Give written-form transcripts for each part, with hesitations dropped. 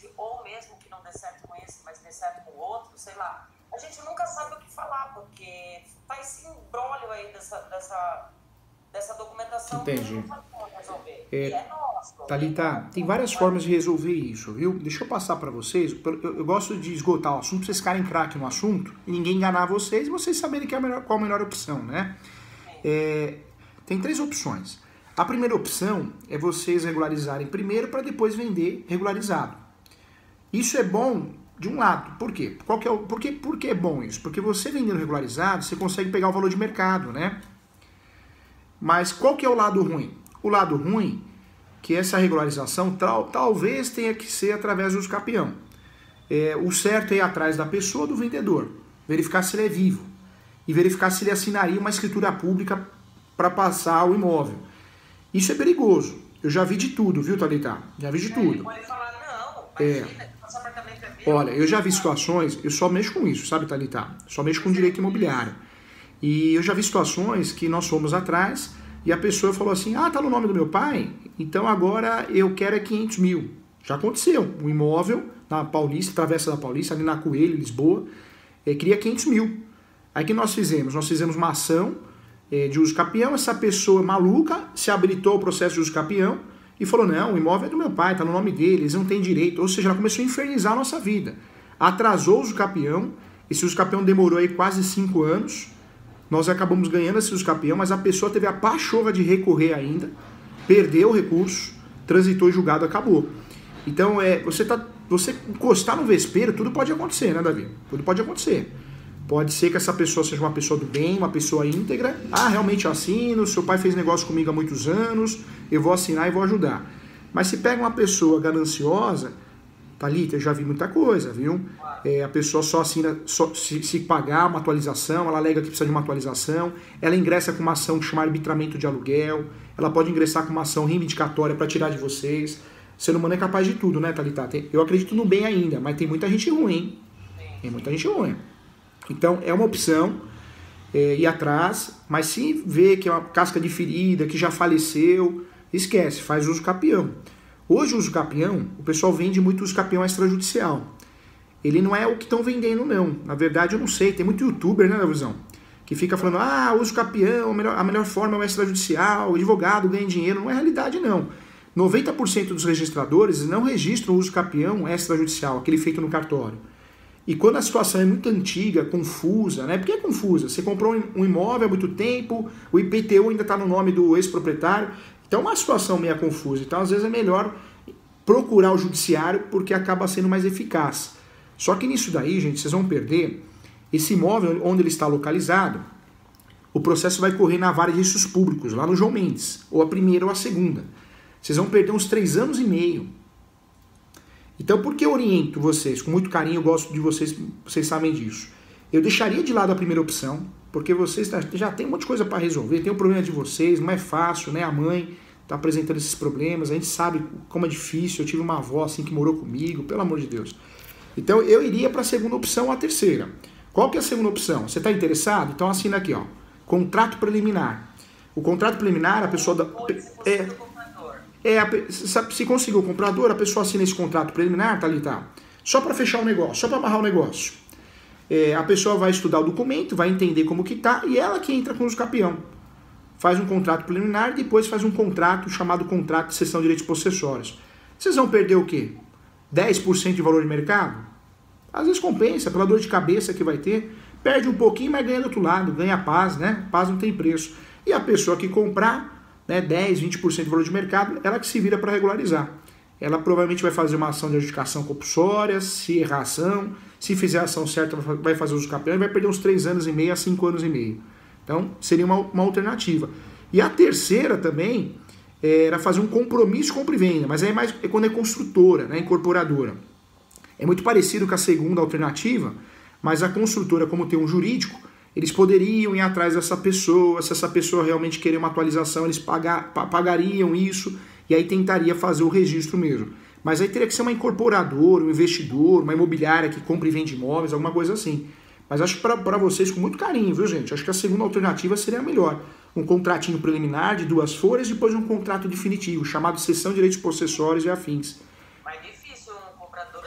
esse, ou mesmo que não dê certo com esse, mas dê certo com o outro, sei lá. A gente nunca sabe o que falar, porque tá esse imbróglio aí dessa documentação. Entendi. Que a gente não sabe como resolver. E é nosso. Thalita, tem várias formas de resolver isso, viu? Deixa eu passar para vocês. Eu gosto de esgotar o assunto pra vocês ficarem craque no assunto e ninguém enganar vocês e vocês saberem qual a melhor opção, né? Tem 3 opções. A primeira opção é vocês regularizarem primeiro para depois vender regularizado. Isso é bom de um lado. Por quê? Por que é bom isso? Porque você vendendo regularizado, você consegue pegar o valor de mercado, né? Mas qual que é o lado ruim? O lado ruim é que essa regularização talvez tenha que ser através do uso capião. O certo é ir atrás da pessoa, do vendedor, verificar se ele é vivo e verificar se ele assinaria uma escritura pública para passar o imóvel. Isso é perigoso. Eu já vi de tudo, viu, Thalita? Já vi de tudo. Ele pode falar, não, imagina, nosso apartamento é meu. Olha, eu já vi situações, eu só mexo com isso, sabe, Thalita? Só mexo com direito imobiliário. E eu já vi situações que nós fomos atrás e a pessoa falou assim, tá no nome do meu pai, então agora eu quero 500 mil. Já aconteceu. Um imóvel na Paulista, Travessa da Paulista, ali na Coelho, Lisboa, queria 500 mil. Aí o que nós fizemos? Nós fizemos uma ação de uso capião, essa pessoa maluca se habilitou ao processo de uso capião e falou, não, o imóvel é do meu pai, tá no nome dele, eles não têm direito. Ou seja, ela começou a infernizar a nossa vida. Atrasou o uso capião, esse uso capião demorou aí quase 5 anos, nós acabamos ganhando esse uso capião, mas a pessoa teve a pachorra de recorrer ainda, perdeu o recurso, transitou e julgado, acabou. Então, você encostar no vespeiro, tudo pode acontecer, né, Davi? Tudo pode acontecer. Pode ser que essa pessoa seja uma pessoa do bem, uma pessoa íntegra. Realmente eu assino, seu pai fez negócio comigo há muitos anos, eu vou assinar e vou ajudar. Mas se pega uma pessoa gananciosa, Thalita, eu já vi muita coisa, viu? A pessoa só assina, se pagar uma atualização, ela alega que precisa de uma atualização, ela ingressa com uma ação que chama arbitramento de aluguel, ela pode ingressar com uma ação reivindicatória para tirar de vocês. O ser humano é capaz de tudo, né, Thalita? Eu acredito no bem ainda, mas tem muita gente ruim, hein? Tem muita gente ruim. Então, é uma opção ir atrás, mas se vê que é uma casca de ferida, que já faleceu, esquece, faz uso capião. Hoje o uso capião, o pessoal vende muito uso capião extrajudicial. Ele não é o que estão vendendo, não. Na verdade, eu não sei, tem muito youtuber, né, Davizão? Que fica falando, uso capião, a melhor forma é o extrajudicial, o advogado ganha dinheiro. Não é realidade, não. 90% dos registradores não registram o uso capião extrajudicial, aquele feito no cartório. E quando a situação é muito antiga, confusa, né? Por que é confusa? Você comprou um imóvel há muito tempo, o IPTU ainda está no nome do ex-proprietário. Então é uma situação meio confusa. Então às vezes é melhor procurar o judiciário porque acaba sendo mais eficaz. Só que nisso daí, gente, vocês vão perder esse imóvel onde ele está localizado. O processo vai correr na vara de registros públicos, lá no João Mendes, ou a primeira ou a segunda. Vocês vão perder uns 3 anos e meio. Então, por que eu oriento vocês? Com muito carinho, eu gosto de vocês sabem disso. Eu deixaria de lado a primeira opção, porque vocês já tem um monte de coisa para resolver, tem o problema de vocês, não é fácil, né? A mãe está apresentando esses problemas, a gente sabe como é difícil, eu tive uma avó assim que morou comigo, pelo amor de Deus. Então, eu iria para a segunda opção ou a terceira. Qual que é a segunda opção? Você está interessado? Então, assina aqui, ó. Contrato preliminar. O contrato preliminar, a pessoa... se conseguiu o comprador, a pessoa assina esse contrato preliminar, Thalita, só para fechar o negócio, só para amarrar o negócio. A pessoa vai estudar o documento, vai entender como que tá, e ela que entra com os capião. Faz um contrato preliminar e depois faz um contrato chamado contrato de cessão de direitos possessórios. Vocês vão perder o quê? 10% de valor de mercado? Às vezes compensa, pela dor de cabeça que vai ter. Perde um pouquinho, mas ganha do outro lado, ganha paz, né? Paz não tem preço. E a pessoa que comprar, né, 10, 20% de valor de mercado, ela que se vira para regularizar. Ela provavelmente vai fazer uma ação de adjudicação compulsória, se errar a ação, se fizer a ação certa, vai fazer uso capião e vai perder uns 3 anos e meio a 5 anos e meio. Então, seria uma alternativa. E a terceira também era fazer um compromisso de compra e venda, mas aí é quando é construtora, né, incorporadora. É muito parecido com a segunda alternativa, mas a construtora, como tem um jurídico, eles poderiam ir atrás dessa pessoa, se essa pessoa realmente querer uma atualização, eles pagariam isso, e aí tentaria fazer o registro mesmo. Mas aí teria que ser uma incorporadora, um investidor, uma imobiliária que compra e vende imóveis, alguma coisa assim. Mas acho que para vocês, com muito carinho, viu, gente? Acho que a segunda alternativa seria a melhor. Um contratinho preliminar de 2 folhas, depois um contrato definitivo, chamado cessão de direitos possessórios e afins. Mas é difícil um comprador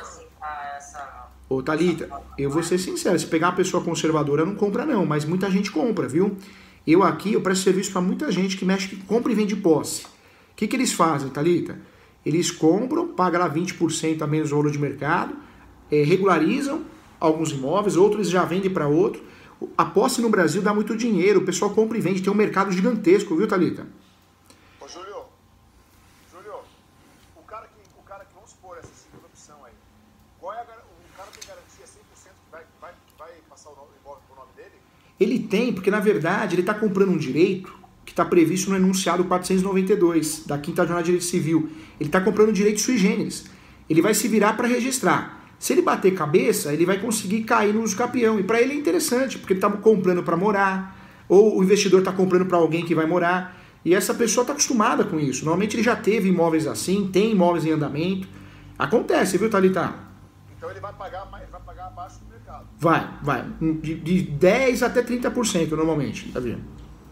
Ô, Thalita, eu vou ser sincero, se pegar uma pessoa conservadora, não compra não, mas muita gente compra, viu? Eu aqui, eu presto serviço para muita gente que mexe, que compra e vende posse. O que eles fazem, Thalita? Eles compram, pagam lá 20% a menos o valor de mercado, regularizam alguns imóveis, outros já vendem para outro. A posse no Brasil dá muito dinheiro, o pessoal compra e vende, tem um mercado gigantesco, viu, Thalita? Ô, Júlio, o cara que vamos supor essa segunda opção aí, o cara tem garantia 100% que vai passar o imóvel pro nome dele? Ele tem, porque na verdade ele está comprando um direito que está previsto no enunciado 492 da 5ª Jornada de Direito Civil. Ele está comprando um direito sui generis. Ele vai se virar para registrar. Se ele bater cabeça, ele vai conseguir cair no uso capião. E para ele é interessante, porque ele está comprando para morar, ou o investidor está comprando para alguém que vai morar. E essa pessoa está acostumada com isso. Normalmente ele já teve imóveis assim, tem imóveis em andamento. Acontece, viu, Thalita? Então ele vai pagar abaixo do mercado. Vai. De 10% até 30% normalmente, tá vendo?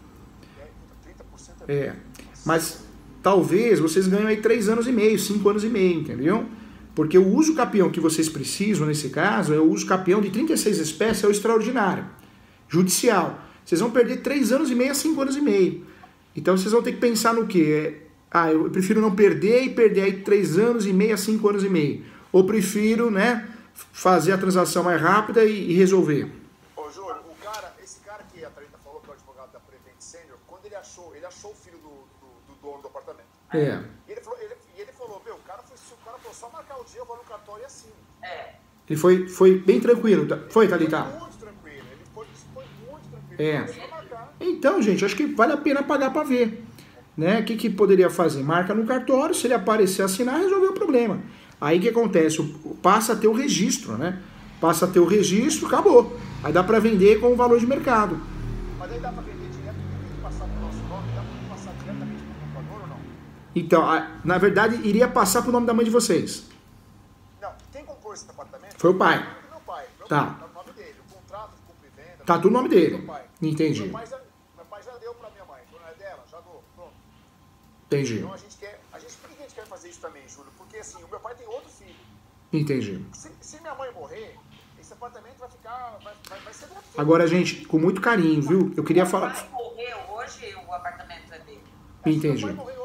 30% Mas talvez vocês ganhem aí 3 anos e meio, 5 anos e meio, entendeu? Porque o uso capião que vocês precisam, nesse caso, é o uso capião de 36 espécies, é o extraordinário, judicial. Vocês vão perder 3 anos e meio a 5 anos e meio. Então vocês vão ter que pensar no quê? Eu prefiro não perder e perder aí 3 anos e meio a 5 anos e meio. Ou prefiro, né, fazer a transação mais rápida e resolver. Ô, Júlio, esse cara que a Thalita falou, que é o advogado da Prevent Senior, quando ele achou o filho do dono do apartamento. E ele falou, meu, o cara foi só marcar o dia, eu vou no cartório e assino. Ele foi bem tranquilo, foi, Thalita? Foi muito tranquilo, ele foi muito tranquilo. Foi só marcar. Então, gente, acho que vale a pena pagar para ver. Né? O que poderia fazer? Marca no cartório, se ele aparecer assinar, resolveu o problema. Aí o que acontece? Passa a ter o registro, né? Passa a ter o registro, acabou. Aí dá para vender com o valor de mercado. Mas aí dá para vender direto, tem que passar pro nosso nome, dá para passar diretamente pro comprador ou não? Então, na verdade, iria passar pro nome da mãe de vocês. Não, quem comprou esse apartamento? Foi o pai. Meu pai. Tá. Tá no nome dele. O contrato de compra e venda. Tá tudo no nome dele. Meu pai. Entendi. Meu pai já deu pra minha mãe. Não é dela? Já dou. Pronto. Entendi. Então por que a gente quer fazer isso também, Júlio? Porque assim, o meu pai tem outro filho. Entendi. Se minha mãe morrer, esse apartamento vai ficar. Vai ser do outro filho. Agora, gente, com muito carinho, viu? Eu queria falar. Se o pai morreu hoje, o apartamento é dele. Entendi. Se meu pai morrer